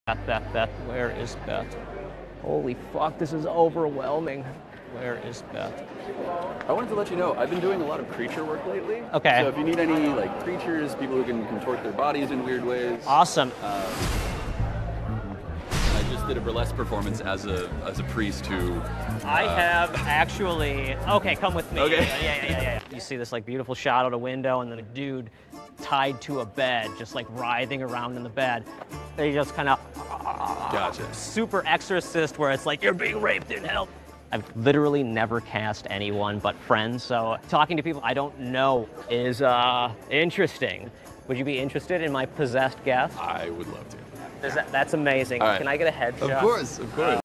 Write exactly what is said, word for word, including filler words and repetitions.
Beth, Beth, Beth, where is Beth? Holy fuck, this is overwhelming. Where is Beth? I wanted to let you know, I've been doing a lot of creature work lately. Okay. So if you need any like creatures, people who can contort their bodies in weird ways. Awesome. Uh, I just did a burlesque performance as a as a priest who. Uh, I have actually. Okay, come with me. Okay. Yeah, yeah, yeah, yeah. You see this like beautiful shot out a window, and then a dude tied to a bed, just like writhing around in the bed. They just kind of. Gotcha. Super Exorcist, where it's like you're being raped in hell. I've literally never cast anyone but friends, so talking to people I don't know is uh, interesting. Would you be interested in my possessed guest? I would love to. Is that, that's amazing. All right. Can I get a headshot? Of course, of course.